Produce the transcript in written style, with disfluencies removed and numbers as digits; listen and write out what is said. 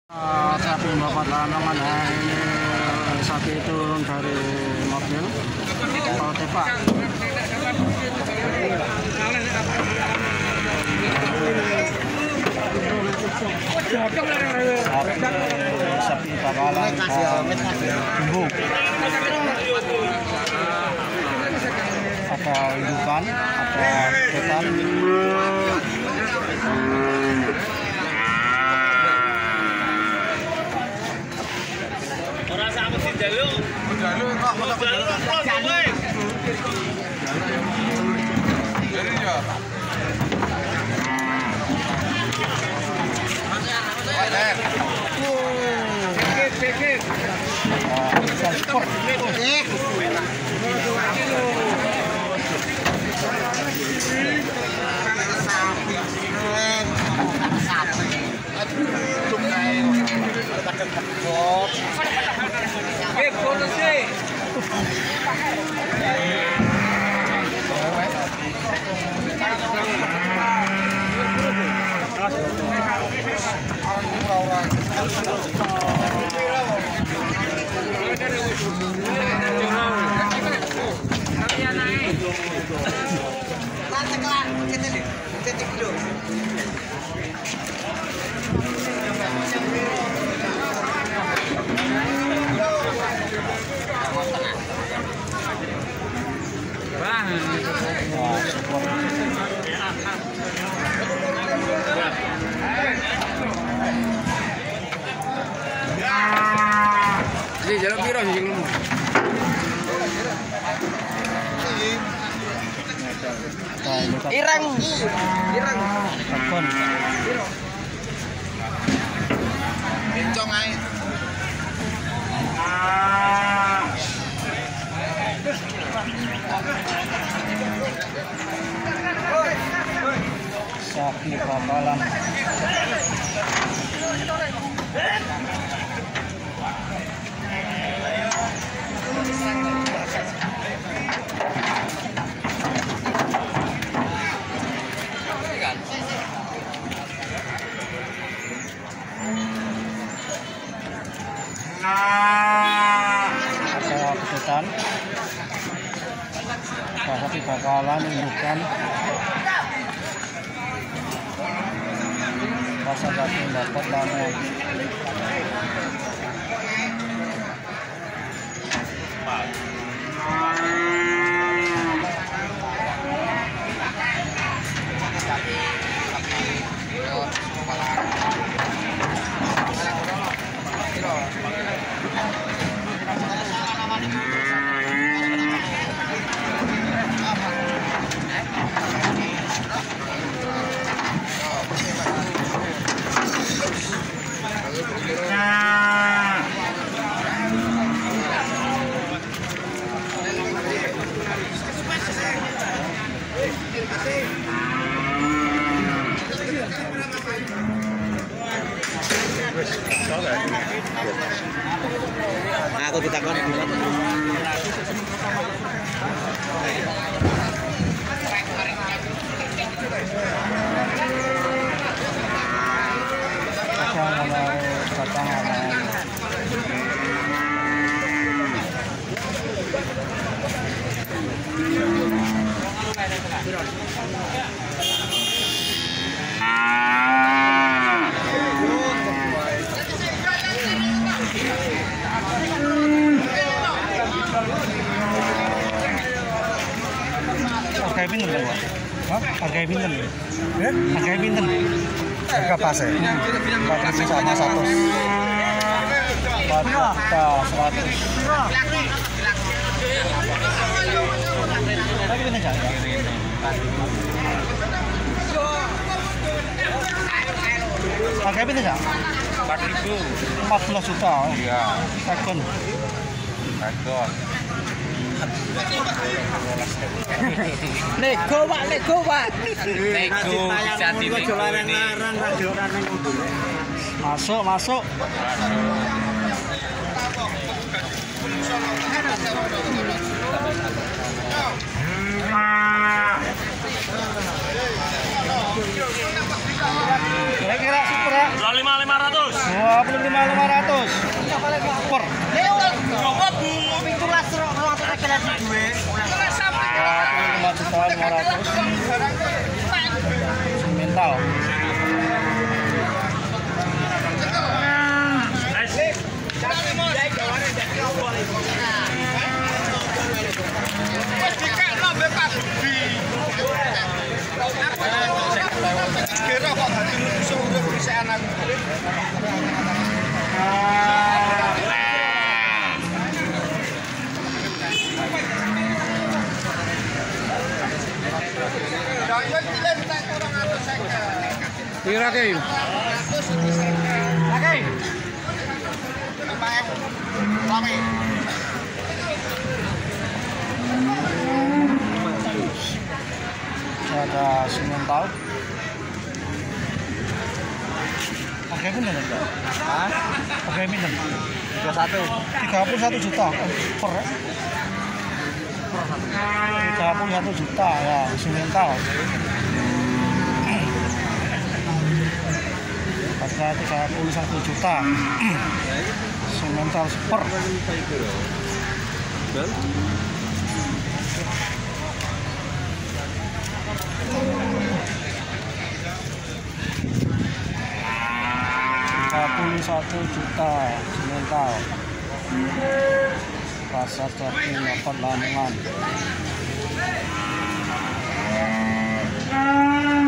Sapi Bapak Lanongan, ini sapi turun dari mobil kalau tepak. Sapi Bakalan tumbuh. Ada indukan, ada tepan. Jalan piro sih lu? Ireng. Telepon. Bencong ae. Sapi Bakalan. Ada kejutan, Sapi Bakalan indukan, pasar daging dapat Lanongan. Aku ditakon harga pinten, Pak? Harga pinten? Harga pinten? Harga pas ya? 4.000 sama 100. 4.100. Tapi pinten aja. Harga pinten aja? 4.000. 14 juta. Iya. Second. Nego Pak. Nego bisa dinego ini. Masuk. Kira-kira super ya? 25.500. 25.500 super. Pitulas rong regulasi gue. 25.500 mental. Kira kok dadi iso urip bisa anak. Kira ke? Oke. Rame. Ada semental. Pakai pinten enggak? Hah? Pakai pinten? 31 juta per ya? 31 juta ya semental. Harga 31 juta. Semental super. Satu juta semental pasar Jati Dapat Lamongan.